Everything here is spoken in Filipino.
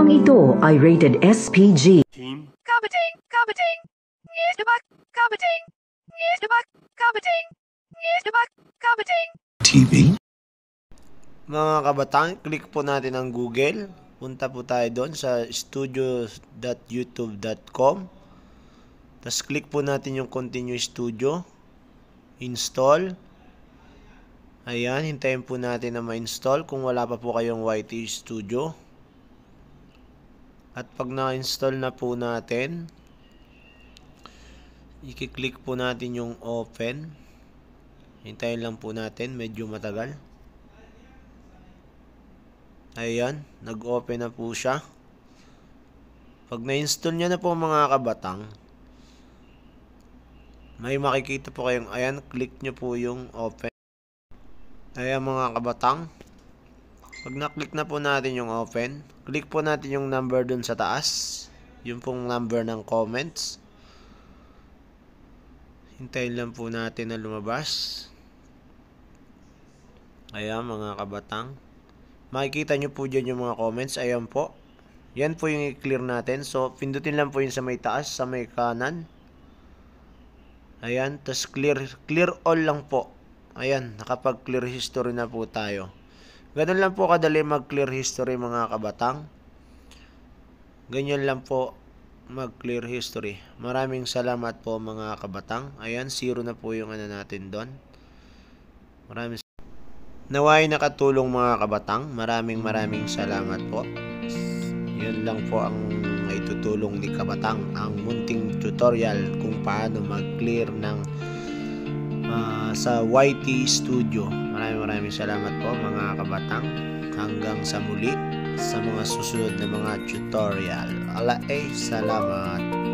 Programang ito ay rated SPG. Team. Kabating, kabating, ngisdabak, kabating, ngisdabak, kabating, ngisdabak, kabating. TV. Mga kabatang, click po natin ang Google. Punta po tayo doon sa studio.youtube.com. Tapos click po natin yung Continue Studio. Install. Ayan, hintayin po natin na ma-install kung wala pa po kayong YT Studio. At pag na-install na po natin, i-click po natin yung Open. Hintayin lang po natin, medyo matagal. Ayan, nag-open na po siya. Pag na-install nyo na po mga kabatang, may makikita po kayong, ayan, click nyo po yung open. Ayan mga kabatang, pag na-click na po natin yung open, click po natin yung number dun sa taas, yung pong number ng comments. Hintayin lang po natin na lumabas. Ayan mga kabatang, makikita nyo po dyan yung mga comments. Ayan po, yan po yung i-clear natin. So pindutin lang po yung sa may taas, sa may kanan. Ayan, tas clear all lang po. Ayan, nakapag-clear history na po tayo. Ganun lang po kadali mag-clear history mga kabatang. Ganyan lang po mag-clear history. Maraming salamat po mga kabatang. Ayan, 0 na po yung ano natin doon. Maraming naway nakatulong mga kabatang. Maraming salamat po. Yan lang po ang maitutulong ni kabatang, ang munting tutorial kung paano mag-clear ng sa YT Studio. Maraming salamat po mga kabatang. Hanggang sa muli sa mga susunod na mga tutorial. Salamat.